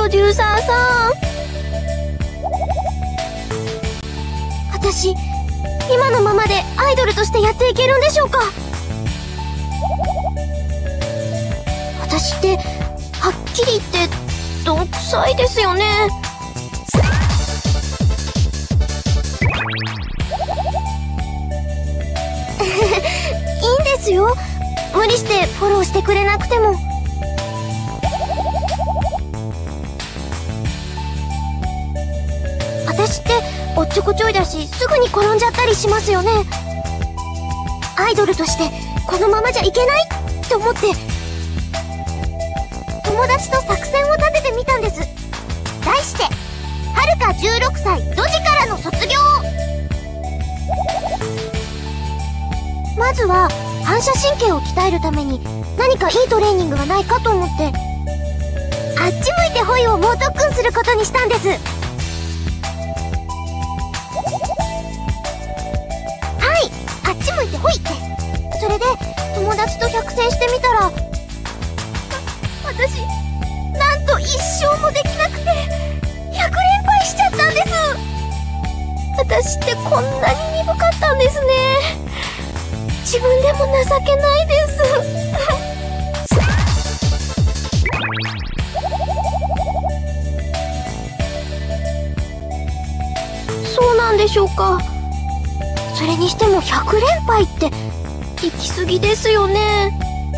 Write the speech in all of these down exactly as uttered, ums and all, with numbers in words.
ロデューサーさん。私、今のままでアイドルとしてやっていけるんでしょうか？私って、はっきり言って、どんくさいですよね。いいんですよ。無理してフォローしてくれなくても。私っておっちょこちょいだし、すぐに転んじゃったりしますよね。アイドルとしてこのままじゃいけないって思って、友達と作戦を立ててみたんです。題して、はるかじゅうろくさいドジからの卒業。まずは反射神経を鍛えるために何かいいトレーニングがないかと思って、あっち向いてホイを猛特訓することにしたんです。はい、あっち向いてホイって。それで友達と百戦してみたら、私なんと一生もできなくてひゃくれんぱいしちゃったんです。私ってこんなに鈍かったんですね。自分でも情けないです。そうなんでしょうか。それにしてもひゃくれんぱいって行き過ぎですよね。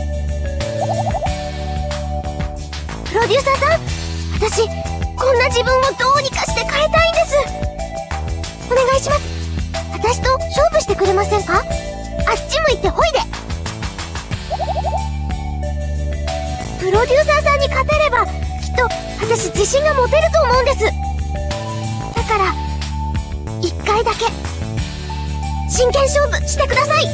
プロデューサーさん、私こんな自分をどうにかして変えたいんです。お願いします。私と勝負してくれませんか？あっち向いてホイで。プロデューサーさんに勝てればきっと私自信が持てると思うんです。だから一回だけ真剣勝負してください。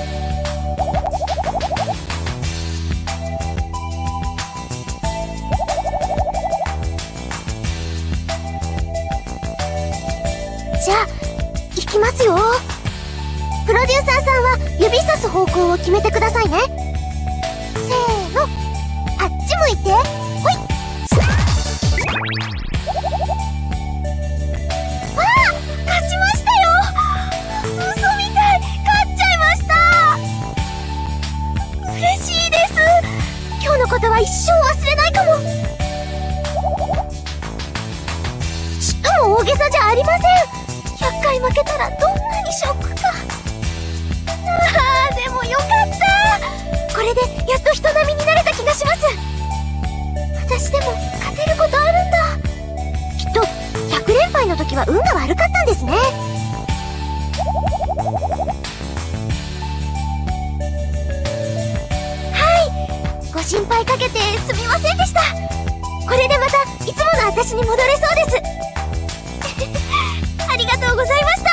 じゃあ行きますよ。プロデューサーさんは指さす方向を決めてくださいね。せーの、あっち向いてほい。わあ、勝ちましたよ。嘘みたい、勝っちゃいました。嬉しいです。今日のことは一生忘れないかも。ちっとも大げさじゃありません。ひゃっかい負けたらどんなにショックか。あー、でもよかった。これでやっと人並みになれた気がします。私でも勝てることあるんだ。きっとひゃくれんぱいの時は運が悪かったんですね。はい、ご心配かけてすみませんでした。これでまたいつもの私に戻れそうです。ありがとうございました。